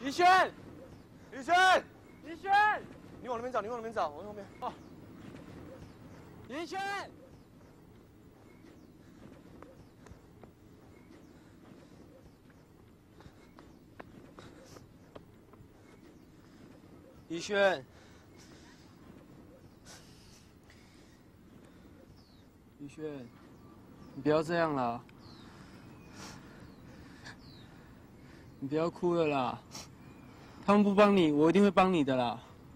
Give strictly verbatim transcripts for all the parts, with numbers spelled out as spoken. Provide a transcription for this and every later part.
怡轩，怡轩，怡轩，你往那边找，你往那边找，往后面。哦，怡轩。 怡轩，怡轩，你不要这样啦，你不要哭了啦。他们不帮你，我一定会帮你的啦。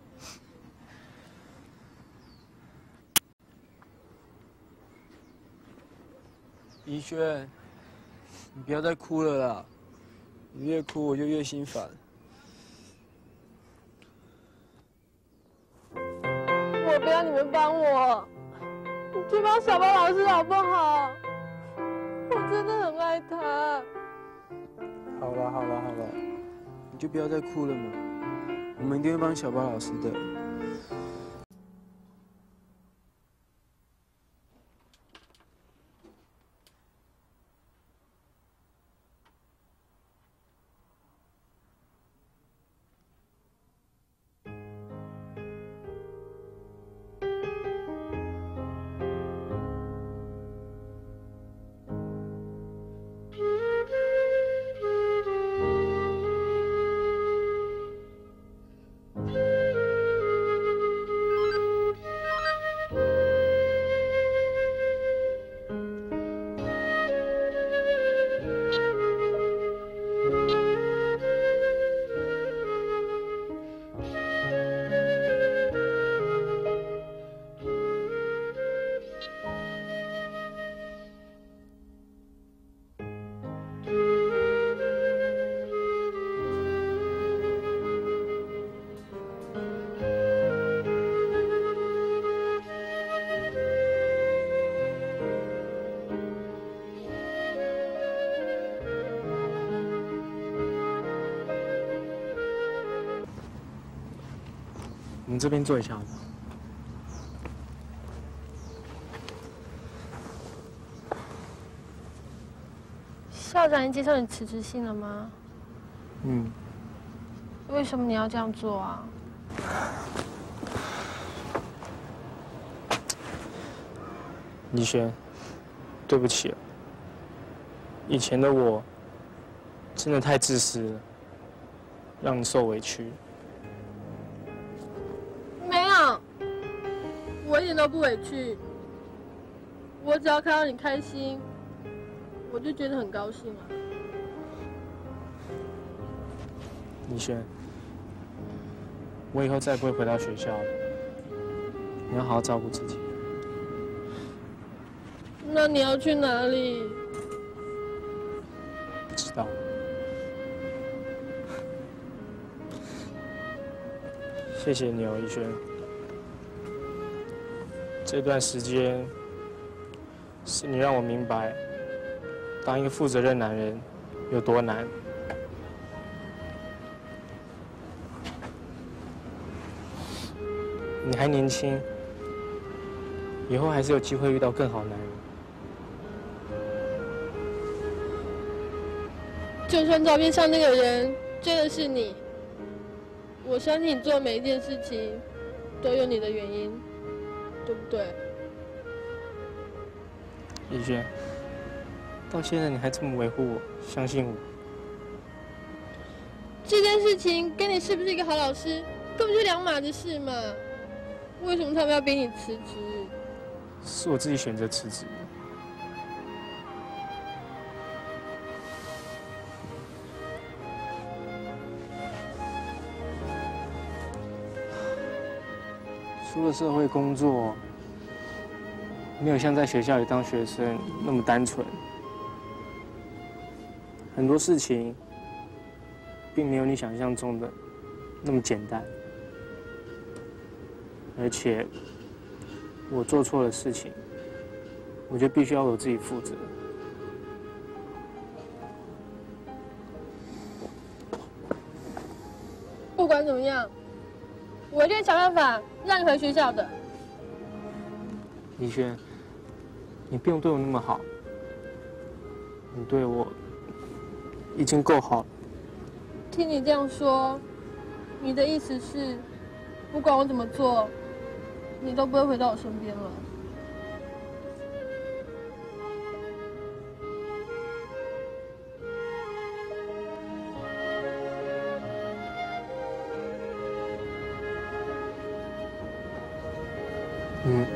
怡轩，你不要再哭了啦，你越哭我就越心烦。 我不要你们帮我，你去帮小包老师好不好？我真的很爱他。 好了好了好了，你就不要再哭了嘛，我们一定会帮小包老师的。 我们这边坐一下好不好？ 校长已经接受你辞职信了吗？ 嗯。 为什么你要这样做啊？ 怡轩，对不起了。以前的我真的太自私了，让你受委屈。 我一点都不委屈，我只要看到你开心，我就觉得很高兴了。 怡轩，我以后再也不会回到学校了，你要好好照顾自己。 那你要去哪里？ 不知道。谢谢你哦，怡轩。 这段时间，是你让我明白，当一个负责任男人有多难。你还年轻，以后还是有机会遇到更好的男人。 就算照片上那个人真的是你，我相信你做每一件事情都有你的原因。 对不对？ 怡轩，到现在你还这么维护我，相信我。 这件事情跟你是不是一个好老师，根本就两码子事嘛。为什么他们要逼你辞职？ 是我自己选择辞职。出了社会工作，没有像在学校里当学生那么单纯。很多事情，并没有你想象中的那么简单。而且，我做错了事情，我就必须要为我自己负责。 不管怎么样，我一定会想办法让你回学校的。 怡轩，你不用对我那么好，你对我已经够好了。 听你这样说，你的意思是，不管我怎么做，你都不会回到我身边了。 嗯，